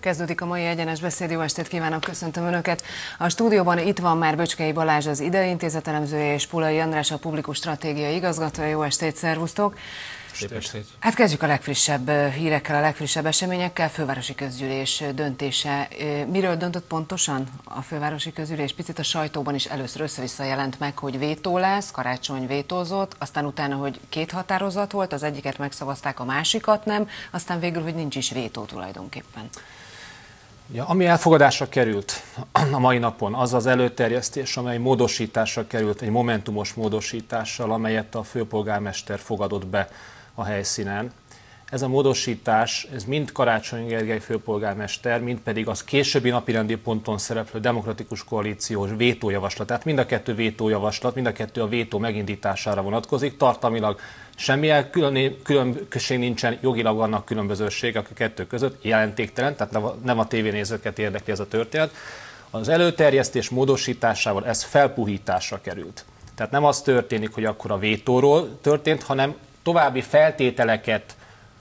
Kezdődik a mai egyenes beszéd, jó estét kívánok, köszöntöm Önöket. A stúdióban itt van már Böcskei Balázs, az IDE Intézet elemzője, és Pulai András, a Publikus Stratégiai igazgatója. Jó estét, szervusztok! Szép estét! Hát kezdjük a legfrissebb hírekkel, a legfrissebb eseményekkel. Fővárosi Közgyűlés döntése. Miről döntött pontosan a Fővárosi Közgyűlés? Picit a sajtóban is először össze-vissza jelent meg, hogy vétó lesz, Karácsony vétózott, aztán utána, hogy két határozat volt, az egyiket megszavazták, a másikat nem, aztán végül, hogy nincs is vétó tulajdonképpen. Ja, ami elfogadásra került a mai napon, az az előterjesztés, amely módosításra került, egy momentumos módosítással, amelyet a főpolgármester fogadott be a helyszínen. Ez a módosítás, ez mind Karácsony Gergely főpolgármester, mind pedig az későbbi napirendi ponton szereplő demokratikus koalíciós vétójavaslat. Tehát mind a kettő vétójavaslat, mind a kettő a vétó megindítására vonatkozik. Tartalmilag semmilyen különbség nincsen, jogilag vannak különbözőségek a kettő között, jelentéktelen, tehát nem a tévénézőket érdekli ez a történet. Az előterjesztés módosításával ez felpuhításra került. Tehát nem az történik, hogy akkor a vétóról történt, hanem további feltételeket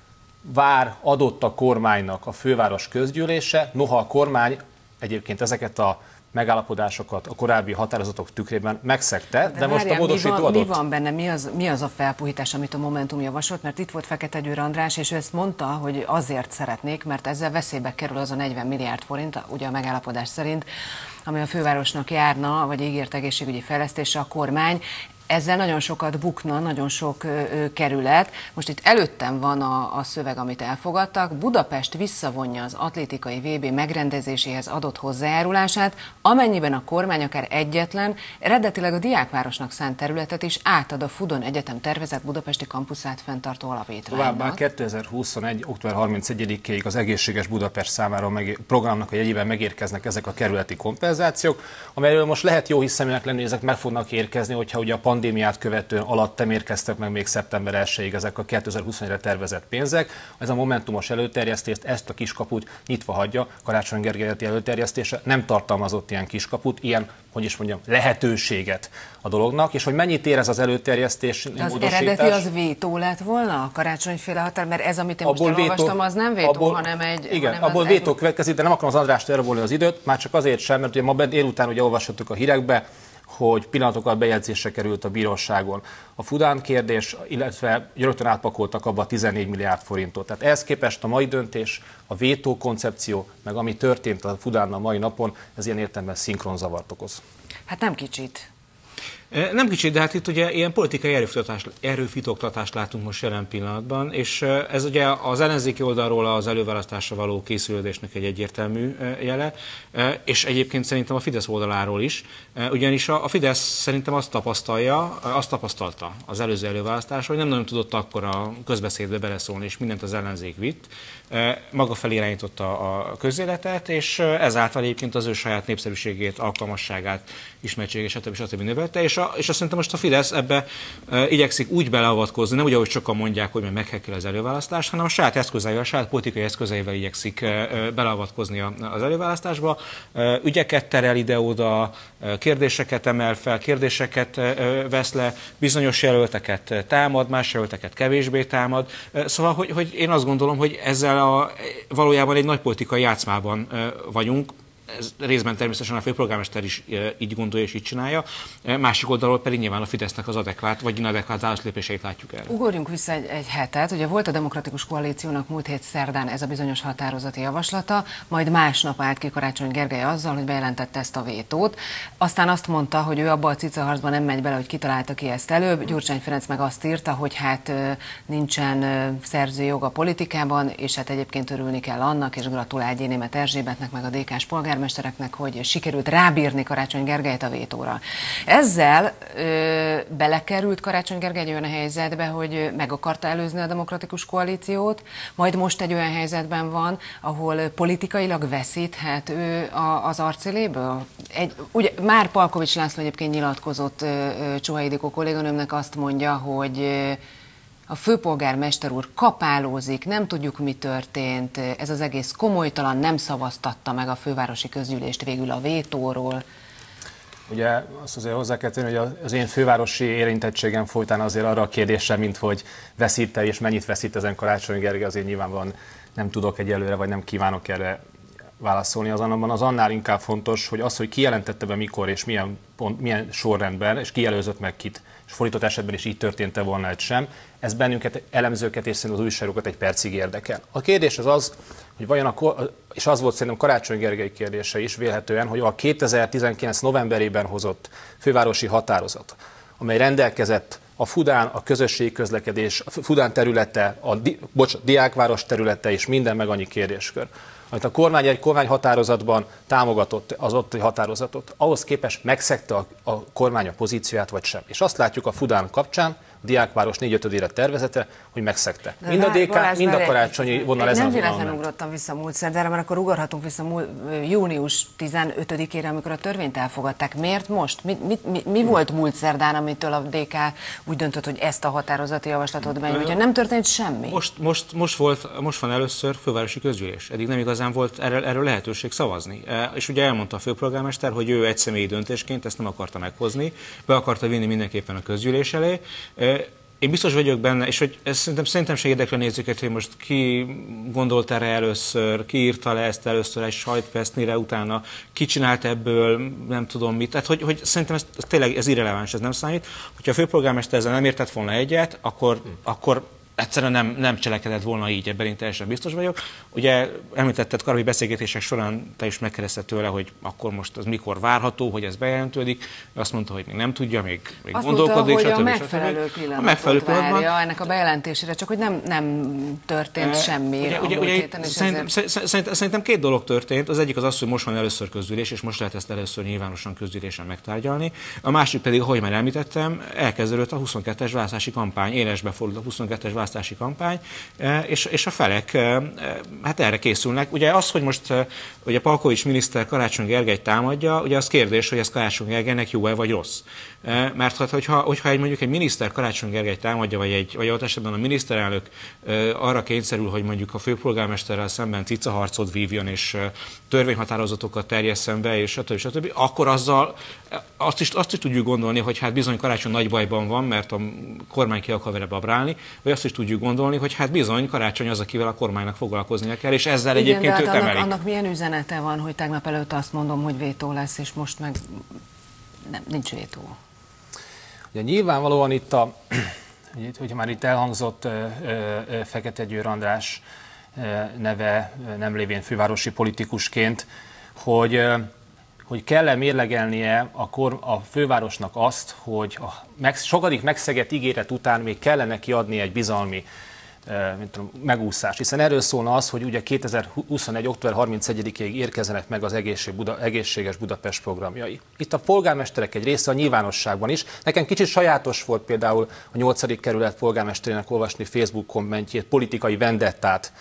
adott a kormánynak a főváros közgyűlése, noha a kormány egyébként ezeket a megállapodásokat a korábbi határozatok tükrében megszegte, de most a módosító adott. Mi van benne, mi az a felpuhítás, amit a Momentum javasolt, mert itt volt Fekete Győr András, és ő ezt mondta, hogy azért szeretnék, mert ezzel veszélybe kerül az a 40 milliárd forint, ugye a megállapodás szerint, ami a fővárosnak járna, vagy ígért egészségügyi fejlesztésre a kormány. Ezzel nagyon sokat bukna, nagyon sok kerület. Most itt előttem van a szöveg, amit elfogadtak. Budapest visszavonja az atlétikai VB megrendezéséhez adott hozzájárulását, amennyiben a kormány akár egyetlen, eredetileg a diákvárosnak szánt területet is átad a Fudon Egyetem tervezett budapesti kampuszát fenntartó alapítványnak. Továbbá 2021. október 31-ig az Egészséges Budapest számára programnak a jegyében megérkeznek ezek a kerületi kompenzációk, amelyről most lehet jó hiszeműnek lenni, hogy ezek meg fognak érkezni, hogyha ugye a pandémiát követően alatt nem érkeztek meg még szeptember 1-ig ezek a 2021-re tervezett pénzek. Ez a momentumos előterjesztést, ezt a kiskaput nyitva hagyja. Karácsony Gergely előterjesztése nem tartalmazott ilyen kiskaput, ilyen, hogy is mondjam, lehetőséget a dolognak, és hogy mennyit ér ez az előterjesztés, de az eredeti az vétó lett volna, a karácsonyféle határ, mert ez, amit én most elolvastam, az nem vétó, hanem egy... Igen, abból vétó következik, de nem akarom az Andrást elrabolni az időt, már csak azért sem, mert ugye ma délután ugye olvashattuk a hírekbe, hogy pillanatokkal bejegyzésre került a bíróságon a Fudán kérdés, illetve rögtön átpakoltak abba a 14 milliárd forintot. Tehát ehhez képest a mai döntés, a vétó koncepció, meg ami történt a Fudán a mai napon, ez ilyen értelemben szinkronzavart okoz. Hát nem kicsit. Nem kicsit, de hát itt ugye ilyen politikai erőfitoktatást látunk most jelen pillanatban, és ez ugye az ellenzéki oldalról az előválasztásra való készülődésnek egy egyértelmű jele, és egyébként szerintem a Fidesz oldaláról is, ugyanis a Fidesz szerintem azt tapasztalta az előző előválasztásra, hogy nem nagyon tudott akkor a közbeszédbe beleszólni, és mindent az ellenzék vitt, maga felé irányította a közéletet, és ezáltal egyébként az ő saját népszerűségét, alkalmasságát, ismertségét, stb. Növelte, és azt szerintem most a Fidesz ebbe igyekszik úgy beleavatkozni, nem úgy, ahogy sokan mondják, hogy meghekkel az előválasztást, hanem a saját eszközeivel, a saját politikai eszközeivel igyekszik beleavatkozni az előválasztásba. Ügyeket terel ide-oda, kérdéseket emel fel, kérdéseket vesz le, bizonyos jelölteket támad, más jelölteket kevésbé támad. Szóval, hogy én azt gondolom, hogy ezzel valójában egy nagy politikai játszmában vagyunk. Ez részben természetesen a főpolgármester is így gondolja és így csinálja, másik oldalról pedig nyilván a Fidesznek az adekvát vagy inadekvát álláslépéseit látjuk el. Ugorjunk vissza egy hetet, ugye volt a Demokratikus Koalíciónak múlt hét szerdán ez a bizonyos határozati javaslata, majd másnap állt ki Karácsony Gergely azzal, hogy bejelentette ezt a vétót, aztán azt mondta, hogy ő abba a cicaharcba nem megy bele, hogy kitalálta ki ezt előbb, Gyurcsány Ferenc meg azt írta, hogy hát nincsen szerzőjog a politikában, és hát egyébként örülni kell annak, és gratulál Gyénémet Erzsébetnek meg a DK-s polgármestereknek, hogy sikerült rábírni Karácsony Gergelyt a vétóra. Ezzel belekerült Karácsony Gergely egy olyan helyzetbe, hogy meg akarta előzni a Demokratikus Koalíciót, majd most egy olyan helyzetben van, ahol politikailag veszíthet ő az arcéléből. Ugye már Palkovics László egyébként nyilatkozott Csuhai Ildikó kolléganőmnek, azt mondja, hogy a főpolgármester úr kapálózik, nem tudjuk, mi történt, ez az egész komolytalan, nem szavaztatta meg a fővárosi közgyűlést végül a vétóról. Ugye azt azért hozzá kell tenni, hogy az én fővárosi érintettségem folytán azért arra a kérdésre, mint hogy veszít-e és mennyit veszít ezen Karácsony Gergely, azért nyilvánvalóan nem tudok egyelőre, vagy nem kívánok erre válaszolni, azonban az annál inkább fontos, hogy az, hogy ki jelentette be mikor és milyen sorrendben, és ki jelölzött meg kit, és fordított esetben is így történt-e volna egy sem, ez bennünket, elemzőket és szerintem az újságokat egy percig érdekel. A kérdés az, hogy vajon és az volt szerintem Karácsony Gergely kérdése is vélhetően, hogy a 2019 novemberében hozott fővárosi határozat, amely rendelkezett a Fudán, a közösségi közlekedés, a Fudán területe, Diákváros területe és minden meg annyi kérdéskör, amit a kormány egy kormányhatározatban támogatott az ottani határozatot, ahhoz képest megszegte a kormány a pozícióját, vagy sem. És azt látjuk a Fudán kapcsán, a Diákváros 4/5-ére tervezete, hogy hogy mind a DK, mind a karácsonyi vonal ezen a vonalon. Nem véletlenül ugrottam vissza múlt szerdára, mert akkor ugorhatunk vissza június 15-ére, amikor a törvényt elfogadták. Miért most? Mi volt múlt szerdán, amitől a DK úgy döntött, hogy ezt a határozati javaslatot benyújtja? Hogyha nem történt semmi? Most van először fővárosi közgyűlés. Eddig nem igazán volt erről lehetőség szavazni. És ugye elmondta a főpolgármester, hogy ő egyszemélyi döntésként ezt nem akarta meghozni, be akarta vinni mindenképpen a közgyűlés elé. Én biztos vagyok benne, és hogy szerintem se érdekli a nézőket, hogy most ki gondolt erre először, ki írta le ezt először egy sajtpesznire, utána ki csinált ebből, nem tudom mit. Tehát, hogy szerintem ez tényleg ez irreleváns, ez nem számít. Hogyha a főpolgármester ezzel nem értett volna egyet, akkor egyszerűen nem cselekedett volna így, ebben én teljesen biztos vagyok. Ugye említetted korábbi beszélgetések során, te is megkérdezted tőle, hogy akkor most az mikor várható, hogy ez bejelentődik. Azt mondta, hogy még nem tudja, még gondolkodik. Azt mondta, hogy a megfelelő pillanatot várja ennek a bejelentésére, csak hogy nem történt semmi. Szerintem két dolog történt. Az egyik az, hogy most van először közgyűlés, és most lehet ezt először nyilvánosan közgyűlésen megtárgyalni. A másik pedig, ahogy már említettem, elkezdődött a 22-es választási kampány, élesbe fordult a 22-es választási kampány, és a felek hát erre készülnek. Ugye az, hogy most ugye Palkovics miniszter Karácsony Gergelyt támadja, ugye az kérdés, hogy ez Karácsony Gergelynek jó-e vagy rossz. Mert hogyha mondjuk egy miniszter Karácsony Gergelyt támadja, vagy ott esetben a miniszterelnök arra kényszerül, hogy mondjuk a főpolgármesterrel szemben cicaharcot vívjon, és törvényhatározatokat terjesszen be, és stb., akkor azzal azt is tudjuk gondolni, hogy hát bizony Karácsony nagy bajban van, mert a kormány ki akar vele babrálni, vagy azt is tudjuk gondolni, hogy hát bizony Karácsony az, akivel a kormánynak foglalkoznia kell, és ezzel igen, egyébként őt emelik. Annak milyen üzenete van, hogy tegnap előtt azt mondom, hogy vétó lesz, és most meg nincs vétó. Ugye nyilvánvalóan itt hogy már itt elhangzott Fekete Győr András neve, nem lévén fővárosi politikusként, hogy kell-e mérlegelnie a fővárosnak azt, hogy a sokadik megszegett ígéret után még kellene kiadni egy bizalmi megúszás. Hiszen erről szólna az, hogy ugye 2021. október 31-ig érkezzenek meg az egészséges Budapest programjai. Itt a polgármesterek egy része a nyilvánosságban is. Nekem kicsit sajátos volt például a 8. kerület polgármesterének olvasni Facebook kommentjét, politikai vendettát,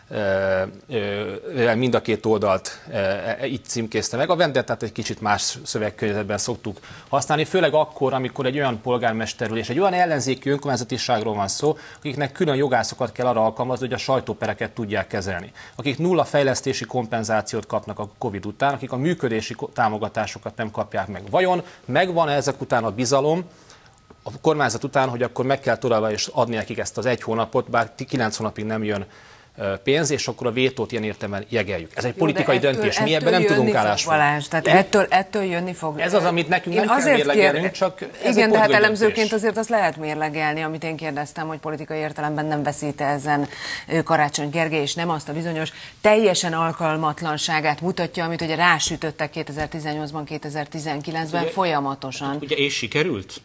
mind a két oldalt így címkézte meg. A vendettát egy kicsit más szövegkörnyezetben szoktuk használni, főleg akkor, amikor egy olyan polgármesterről és egy olyan ellenzéki önkormányzatiságról van szó, akiknek külön jogászokat kell arra alkalmazni, hogy a sajtópereket tudják kezelni. Akik nulla fejlesztési kompenzációt kapnak a Covid után, akik a működési támogatásokat nem kapják meg. Vajon megvan ezek után a bizalom a kormányzat után, hogy akkor meg kell továbbá is adni nekik ezt az 1 hónapot, bár 9 hónapig nem jön pénz, és akkor a vétót ilyen értelemben jegeljük. Ez egy politikai döntés. Mi ebben nem tudunk állásfoglalni. Tehát ettől jönni fog. Ez az, amit nekünk nem kell mérlegelnünk, csak ez igen, de hát elemzőként azért azt lehet mérlegelni, amit én kérdeztem, hogy politikai értelemben nem veszít-e ezen Karácsony Gergely, és nem azt a bizonyos teljesen alkalmatlanságát mutatja, amit ugye rásütöttek 2018-ban, 2019-ben folyamatosan. Ugye és sikerült?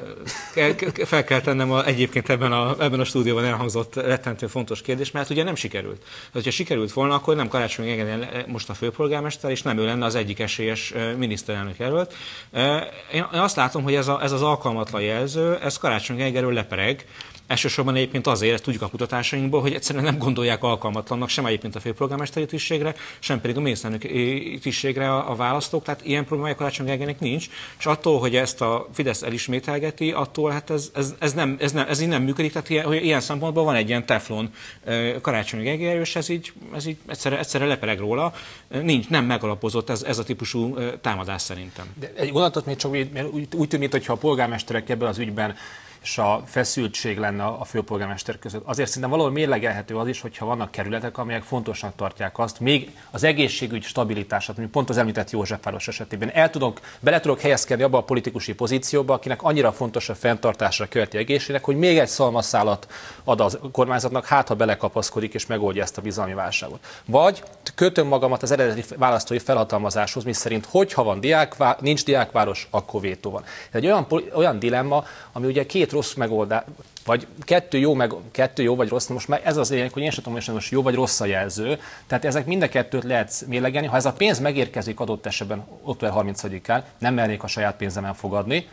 Fel kell tennem egyébként ebben a stúdióban elhangzott rettentő fontos kérdés, mert ugye nem sikerült. Ha sikerült volna, akkor nem Karácsony Gergely most a főpolgármester, és nem ő lenne az egyik esélyes miniszterelnök jelölt. Én azt látom, hogy ez az alkalmatlan jelző, ez Karácsony Gergelyről lepereg. Elsősorban egyébként azért, ezt tudjuk a kutatásainkból, hogy egyszerűen nem gondolják alkalmatlannak sem egyébként a főpolgármesteri tisztségre, sem pedig a miniszterelnöki tisztségre a választók, tehát ilyen problémája Karácsony Gergelynek nincs, és attól, hogy ezt a Fidesz elismételgeti, attól hát ez így nem működik, tehát hogy ilyen szempontból van egy ilyen teflon Karácsony Gergely, és ez így egyszerre lepereg róla, nem megalapozott ez a típusú támadás szerintem. De egy gondolatot még csak úgy tűnik, mintha a polgármesterek ebben az ügyben és a feszültség lenne a főpolgármester között. Azért szerintem valahol mérlegelhető az is, hogyha vannak kerületek, amelyek fontosnak tartják azt, még az egészségügy stabilitását, mondjuk pont az említett Józsefváros esetében. Bele tudok helyezkedni abba a politikusi pozícióba, akinek annyira fontos a fenntartásra követi egészségnek, hogy még egy szalmaszálat ad a kormányzatnak, hát ha belekapaszkodik és megoldja ezt a bizalmi válságot. Vagy kötöm magamat az eredeti választói felhatalmazáshoz, miszerint hogyha van nincs diákváros, akkor vétó van. Ez egy olyan dilemma, ami ugye két rossz megoldás, vagy kettő jó vagy rossz, most már ez az lényeg, hogy én sem tudom, hogy most jó vagy rossz a jelző, tehát ezek mind a kettőt lehet mérlegelni. Ha ez a pénz megérkezik adott esetben október 30-án, nem mernék a saját pénzemen fogadni,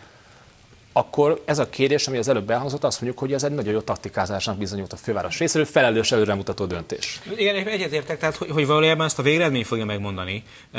akkor ez a kérdés, ami az előbb elhangzott, azt mondjuk, hogy ez egy nagyon jó taktikázásnak bizonyult a főváros részéről, felelős előremutató döntés. Igen, egyetértek, tehát hogy valójában ezt a végeredmény fogja megmondani,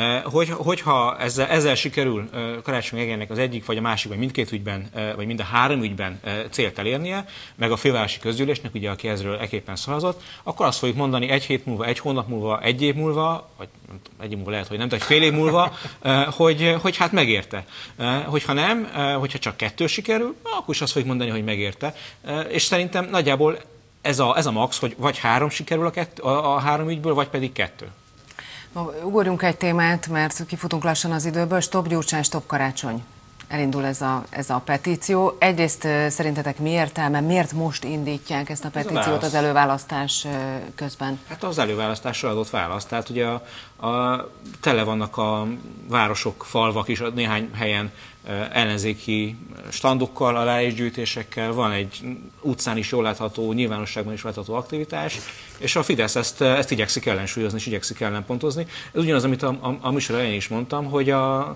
hogyha ezzel sikerül Karácsony Gergelynek az egyik, vagy a másik, vagy mindkét ügyben, vagy mind a három ügyben célt elérnie, meg a fővárosi közgyűlésnek, ugye, aki ezről eképpen szavazott, akkor azt fogjuk mondani egy hét múlva, egy hónap múlva, egy év múlva, vagy egy év múlva lehet, hogy nem, de egy fél év múlva, hogy hát megérte. Hogyha nem, hogyha csak kettő sikerül, akkor is azt fogjuk mondani, hogy megérte. És szerintem nagyjából ez a max, hogy vagy három sikerül a három ügyből, vagy pedig kettő. Ugorjunk egy témát, mert kifutunk lassan az időből. Stop Gyurcsány, stop Karácsony. Elindul ez a petíció. Egyrészt szerintetek mi értelme, miért most indítják ezt a petíciót az előválasztás közben? Hát az előválasztásra adott választ. Tehát ugye tele vannak a városok, falvak is néhány helyen ellenzéki standokkal, aláírásgyűjtésekkel, van egy utcán is jól látható, nyilvánosságban is látható aktivitás, és a Fidesz ezt igyekszik ellensúlyozni, és igyekszik ellenpontozni. Ez ugyanaz, amit a műsor elején is mondtam, hogy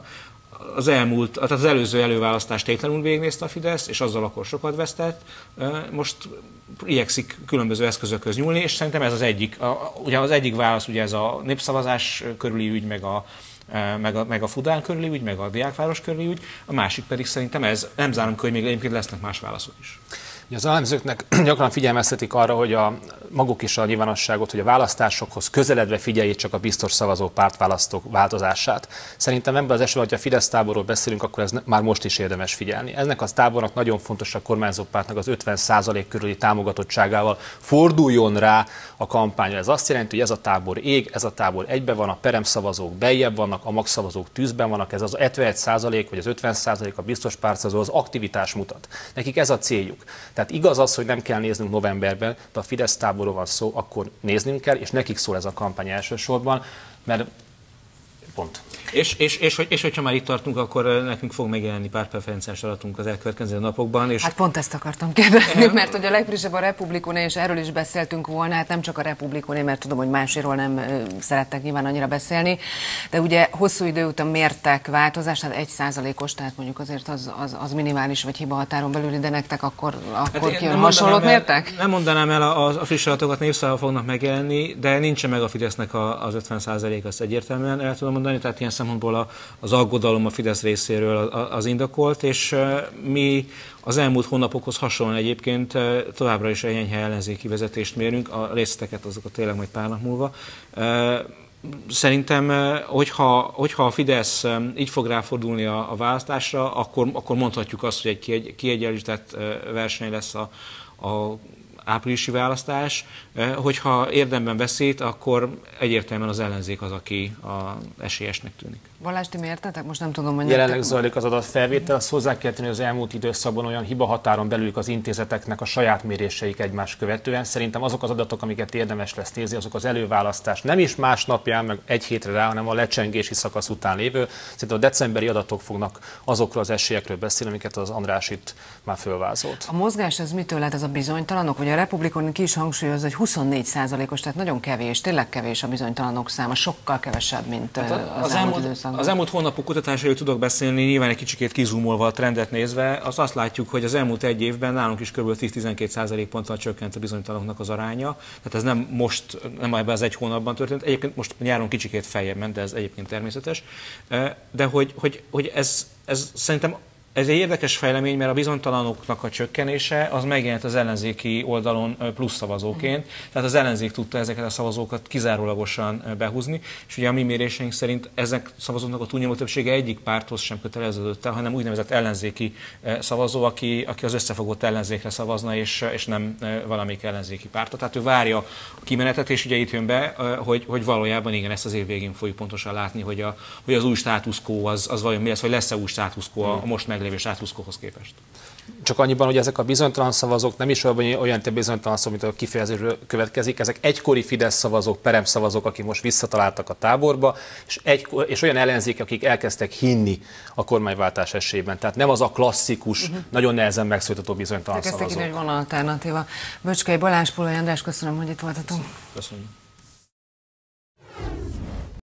az előző előválasztást tétlenül végignézte a Fidesz, és azzal akkor sokat vesztett. Most igyekszik különböző eszközökhöz nyúlni, és szerintem ez az egyik. Ugye az egyik válasz ugye ez a népszavazás körüli ügy, meg a Fudán körüli ügy, meg a Diákváros körüli ügy, a másik pedig szerintem ez, nem zárom ki, hogy még egyébként lesznek más válaszok is. Az elemzőknek gyakran figyelmeztetik arra, hogy maguk is a nyilvánosságot, hogy a választásokhoz közeledve figyeljék csak a biztos szavazó pártválasztók változását. Szerintem ebben az esetben, hogyha a Fidesz táborról beszélünk, akkor ez már most is érdemes figyelni. Ennek a tábornak nagyon fontos a kormányzó pártnak az 50% körüli támogatottságával forduljon rá a kampányra. Ez azt jelenti, hogy ez a tábor ég, ez a tábor egyben van, a peremszavazók beljebb vannak, a magszavazók tűzben vannak, ez az 71% vagy az 50% a biztos pártszavazó, az aktivitás mutat. Nekik ez a céljuk. Tehát igaz az, hogy nem kell néznünk novemberben, de a Fidesz táborról van szó, akkor néznünk kell, és nekik szól ez a kampány elsősorban, mert pont. És hogyha már itt tartunk, akkor nekünk fog megjelenni pártpreferenciás adatunk az elkövetkező napokban. És... Hát pont ezt akartam kérdezni, mert hogy a legfrissebb a Republikoné, és erről is beszéltünk volna, hát nem csak a Republikoné, mert tudom, hogy máséről nem szerettek nyilván annyira beszélni, de ugye hosszú idő után mértek változást, hát 1%-os, tehát mondjuk azért az minimális vagy hiba határon belül, de nektek akkor kijön hasonlót mértek? Nem mondanám el, a friss adatokat névszával fognak megjelenni, de nincsen meg a Fidesznek az 50%, azt egyértelműen el tudom mondani, tehát ilyen szempontból az aggodalom a Fidesz részéről az indokolt, és mi az elmúlt hónapokhoz hasonlóan egyébként továbbra is egy enyhe ellenzéki vezetést mérünk, a részleteket azokat tényleg majd pár nap múlva. Szerintem, hogyha a Fidesz így fog ráfordulni a választásra, akkor mondhatjuk azt, hogy egy kiegyenlített verseny lesz a áprilisi választás, hogyha érdemben beszéd, akkor egyértelműen az ellenzék az, aki esélyesnek tűnik. Balázs, ti miértetek? Most nem tudom, hogy jelenleg zajlik az adatfelvétel, azt hozzá kell tenni, hogy az elmúlt időszakban olyan hibahatáron belül az intézeteknek a saját méréseik egymás követően. Szerintem azok az adatok, amiket érdemes lesz nézni, azok az előválasztás nem is másnapján, meg egy hétre rá, hanem a lecsengési szakasz után lévő. Szerintem a decemberi adatok fognak azokról az esélyekről beszélni, amiket az András itt már fölvázolt. A mozgás ez mitől lehet ez a bizonytalanok? Vagy a Republikon ki is hangsúlyozza, hogy 24%-os, tehát nagyon kevés, tényleg kevés a bizonytalanok száma, sokkal kevesebb, mint az elmúlt időszakban. Az elmúlt hónapok kutatásairól tudok beszélni, nyilván egy kicsikét kizúmolva a trendet nézve, azt látjuk, hogy az elmúlt egy évben nálunk is kb. 10-12% ponttal csökkent a bizonytalanoknak az aránya. Tehát ez nem ebben az egy hónapban történt. Egyébként most nyáron kicsikét feljebb ment, de ez egyébként természetes. De hogy ez szerintem Ez egy érdekes fejlemény, mert a bizonytalanoknak a csökkenése az megjelent az ellenzéki oldalon plusz szavazóként, tehát az ellenzék tudta ezeket a szavazókat kizárólagosan behúzni, és ugye a mi méréseink szerint ezek szavazóknak a túlnyomó többsége egyik párthoz sem köteleződött el, hanem úgynevezett ellenzéki szavazó, aki az összefogott ellenzékre szavazna, és nem valamelyik ellenzéki pártot. Tehát ő várja a kimenetet, és ugye itt jön be, hogy valójában igen, ezt az év végén fogjuk pontosan látni, hogy az új status quo az vajon mi lesz, vagy lesz-e új status quo a most meglévő status quo-hoz képest. Csak annyiban, hogy ezek a bizonytalan szavazók nem is olyan bizonytalan szó, mint a kifejezésről következik, ezek egykori Fidesz szavazók, perem szavazók, akik most visszataláltak a táborba, és olyan ellenzék, akik elkezdtek hinni a kormányváltás esélyében. Tehát nem az a klasszikus, nagyon nehezen megszólítható bizonytalan szavazók. Elkezdtek ide, hogy van alternatíva. Böcskei Balázs, Pulai András, köszönöm, hogy itt voltatok. Köszönöm.